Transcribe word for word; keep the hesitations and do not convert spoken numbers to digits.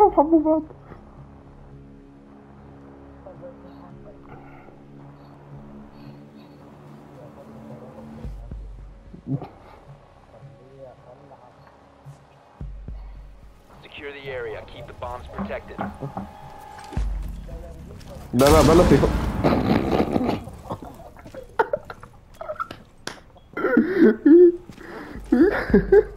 حبوا بعض. Secure the area. Keep the bombs protected. لا لا بلا في